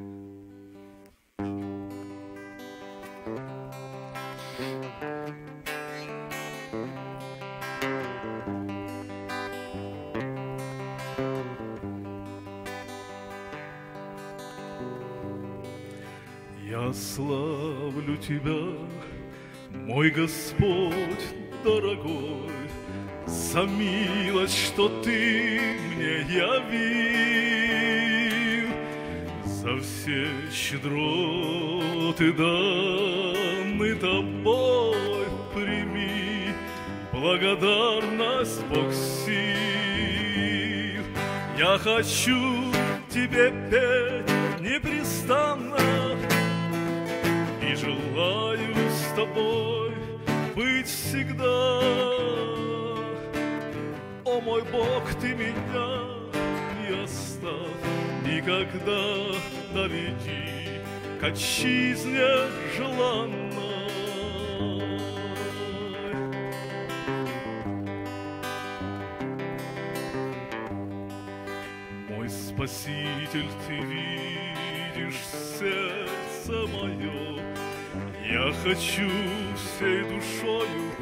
Я славлю Тебя, мой Господь дорогой, за милость, что Ты мне явил, за все щедроты даны Тобой прими благодарность, Бог сил. Я хочу Тебе петь непрестанно и желаю с Тобой быть всегда. О мой Бог, Ты меня не оставь, никогда доведи к отчизне желанной. Мой Спаситель, Ты видишь сердце мое, я хочу всей душою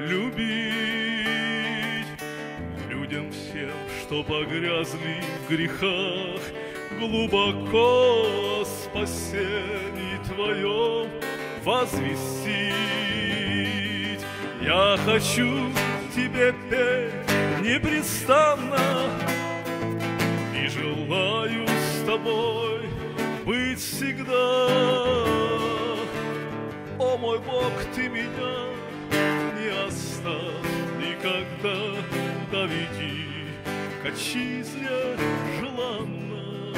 любить, людям всем, что погрязли в грехах, глубоко о спасении Твоем возвестить. Я хочу Тебе петь непрестанно и желаю с Тобой быть всегда. О мой Бог, Ты меня не оставь, никогда доведи к отчизне желанной.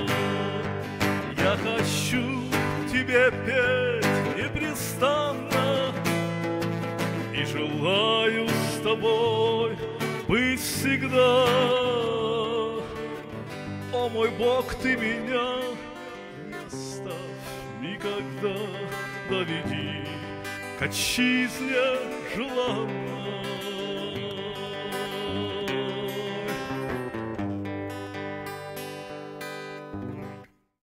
Я хочу Тебе петь непрестанно и желаю с Тобой быть всегда. О мой Бог, Ты меня не оставь, никогда доведи к отчизне желанной.